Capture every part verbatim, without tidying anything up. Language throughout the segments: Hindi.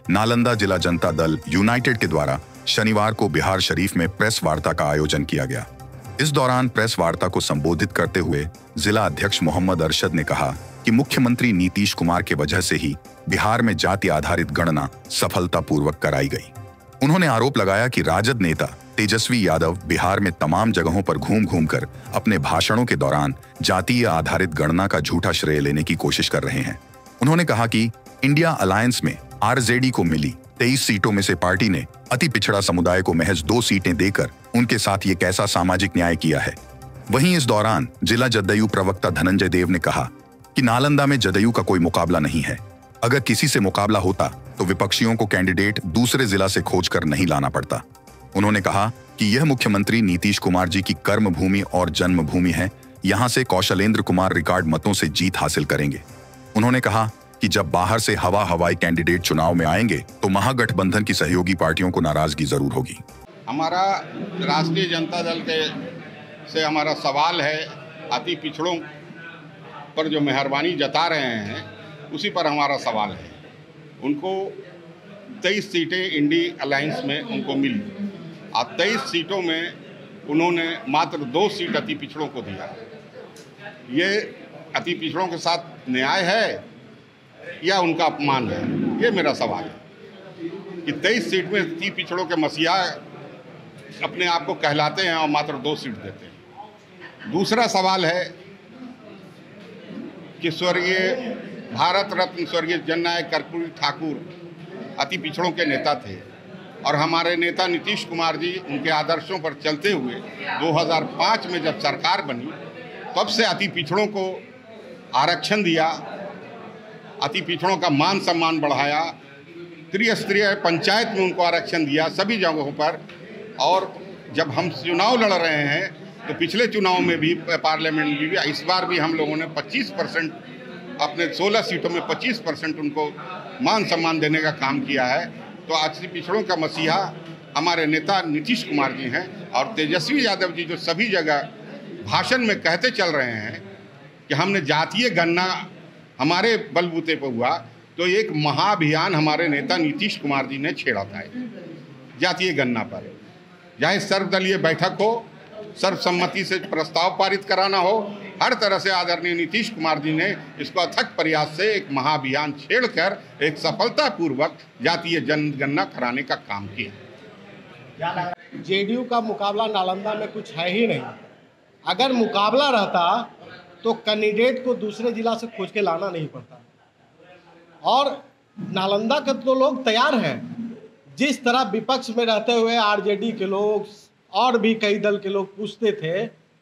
नालंदा जिला जनता दल यूनाइटेड के द्वारा शनिवार को बिहार शरीफ में प्रेस वार्ता का आयोजन किया गया। इस दौरान प्रेस वार्ता को संबोधित करते हुए जिला अध्यक्ष मोहम्मद अरशद ने कहा कि मुख्यमंत्री नीतीश कुमार के वजह से ही बिहार में जाति आधारित गणना सफलतापूर्वक कराई गई। उन्होंने आरोप लगाया कि राजद नेता तेजस्वी यादव बिहार में तमाम जगहों पर घूम घूम कर अपने भाषणों के दौरान जातीय आधारित गणना का झूठा श्रेय लेने की कोशिश कर रहे हैं। उन्होंने कहा कि इंडिया अलायंस में आरजेडी को मिली तेईस सीटों में से पार्टी ने अति पिछड़ा समुदाय को महज दो सीटें देकर उनके साथ ये कैसा सामाजिक न्याय किया है। वहीं इस दौरान जिला जदयू प्रवक्ता धनंजय देव ने कहा कि नालंदा में जदयू का कोई मुकाबला नहीं है। अगर किसी से मुकाबला होता तो विपक्षियों को कैंडिडेट दूसरे जिला से खोजकर नहीं लाना पड़ता। उन्होंने कहा कि यह मुख्यमंत्री नीतीश कुमार जी की कर्म भूमि और जन्मभूमि है। यहाँ से कौशलेंद्र कुमार रिकॉर्ड मतों से जीत हासिल करेंगे। उन्होंने कहा कि जब बाहर से हवा हवाई कैंडिडेट चुनाव में आएंगे तो महागठबंधन की सहयोगी पार्टियों को नाराजगी जरूर होगी। हमारा राष्ट्रीय जनता दल के से हमारा सवाल है, अति पिछड़ों पर जो मेहरबानी जता रहे हैं उसी पर हमारा सवाल है। उनको तेईस सीटें इंडी अलायंस में उनको मिली और तेईस सीटों में उन्होंने मात्र दो सीट अति पिछड़ों को दिया। ये अति पिछड़ों के साथ न्याय है या उनका अपमान है, ये मेरा सवाल है कि तेईस सीट में अति पिछड़ों के मसीहा अपने आप को कहलाते हैं और मात्र दो सीट देते हैं। दूसरा सवाल है कि स्वर्गीय भारत रत्न स्वर्गीय जननायक कर्पूरी ठाकुर अति पिछड़ों के नेता थे और हमारे नेता नीतीश कुमार जी उनके आदर्शों पर चलते हुए दो हज़ार पाँच में जब सरकार बनी तब से अति पिछड़ों को आरक्षण दिया, अति पिछड़ों का मान सम्मान बढ़ाया, त्रिस्तरीय पंचायत में उनको आरक्षण दिया सभी जगहों पर। और जब हम चुनाव लड़ रहे हैं तो पिछले चुनाव में भी पार्लियामेंट में भी इस बार भी हम लोगों ने पच्चीस परसेंट अपने सोलह सीटों में पच्चीस परसेंट उनको मान सम्मान देने का काम किया है। तो अति पिछड़ों का मसीहा हमारे नेता नीतीश कुमार जी हैं और तेजस्वी यादव जी जो सभी जगह भाषण में कहते चल रहे हैं कि हमने जातीय गणना हमारे बलबूते पर हुआ, तो एक महाअभियान हमारे नेता नीतीश कुमार जी ने छेड़ा था जातीय गणना पर। चाहे सर्वदलीय बैठक हो, सर्वसम्मति से प्रस्ताव पारित कराना हो, हर तरह से आदरणीय नीतीश कुमार जी ने इसको अथक प्रयास से एक महाअभियान छेड़कर एक सफलतापूर्वक जातीय जनगणना कराने का काम किया। जेडीयू का मुकाबला नालंदा में कुछ है ही नहीं। अगर मुकाबला रहता तो कैंडिडेट को दूसरे जिला से खोज के लाना नहीं पड़ता। और नालंदा के तो लोग तैयार हैं। जिस तरह विपक्ष में रहते हुए आरजेडी के लोग और भी कई दल के लोग पूछते थे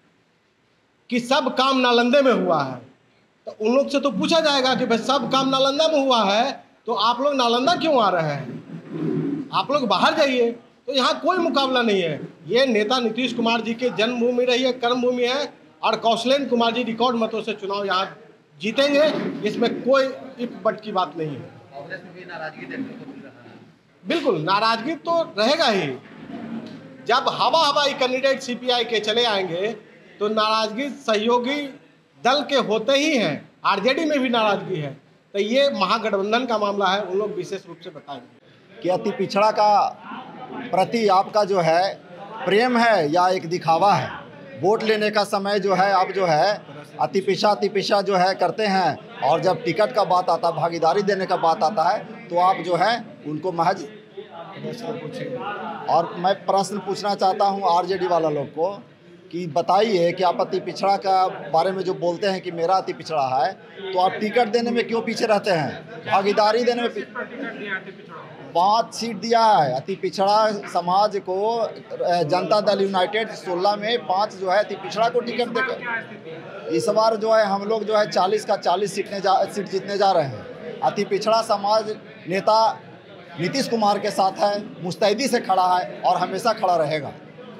कि सब काम नालंदे में हुआ है, तो उन लोग से तो पूछा जाएगा कि भाई सब काम नालंदा में हुआ है तो आप लोग नालंदा क्यों आ रहे हैं? आप लोग बाहर जाइए। तो यहाँ कोई मुकाबला नहीं है। ये नेता नीतीश कुमार जी के जन्मभूमि रही है, कर्मभूमि है और कौशलेंद्र कुमार जी रिकॉर्ड मतों से चुनाव यहाँ जीतेंगे। इसमें कोई इफ बट की बात नहीं है। कांग्रेस में भी नाराजगी देखने को मिल रहा है। बिल्कुल नाराजगी तो रहेगा ही। जब हवा हवाई कैंडिडेट सीपीआई के चले आएंगे तो नाराजगी सहयोगी दल के होते ही हैं। आरजेडी में भी नाराजगी है। तो ये महागठबंधन का मामला है, उन लोग विशेष रूप से बताएंगे कि अति पिछड़ा का प्रति आपका जो है प्रेम है या एक दिखावा है। वोट लेने का समय जो है आप जो है अति पिछा अति पिछा जो है करते हैं और जब टिकट का बात आता है, भागीदारी देने का बात आता है तो आप जो है उनको महज। और मैं प्रश्न पूछना चाहता हूं आरजेडी वाला लोग को कि बताइए कि आप अति पिछड़ा का बारे में जो बोलते हैं कि मेरा अति पिछड़ा है, तो आप टिकट देने में क्यों पीछे रहते हैं? भागीदारी देने में पाँच सीट दिया है अति पिछड़ा समाज को। जनता दल यूनाइटेड सोलह में पाँच जो है अति पिछड़ा को टिकट देकर इस बार जो है हम लोग जो है चालीस का चालीस सीटने जा सीट जीतने जा रहे हैं। अति पिछड़ा समाज नेता नीतीश कुमार के साथ है, मुस्तैदी से खड़ा है और हमेशा खड़ा रहेगा।